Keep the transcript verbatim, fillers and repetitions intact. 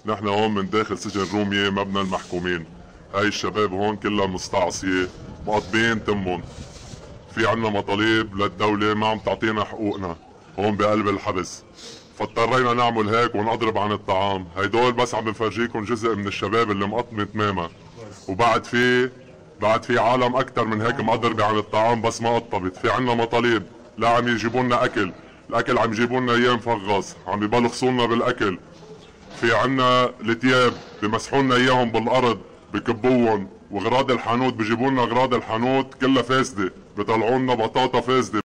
نحن هون من داخل سجن رومية مبنى المحكومين. هاي الشباب هون كلها مستعصية مقضين تمهم. في عنا مطالب للدولة ما عم تعطينا حقوقنا هون بقلب الحبس، فاضطرينا نعمل هيك ونضرب عن الطعام. هيدول بس عم بفرجيكم جزء من الشباب اللي مقطمة تماما، وبعد في بعد في عالم اكثر من هيك مقضربة عن الطعام بس ما قطبت. في عنا مطالب، لا عم يجيبوا لنا اكل، الاكل عم يجيبوا لنا اياه مفغص، عم يبلخصوا لنا بالاكل. في عنا الثياب بمسحوا لنا اياهم بالارض بكبوهم، واغراض الحانوت بجيبوا لنا اغراض الحانوت كلها فاسده، بيطلعوا لنا بطاطا فاسده.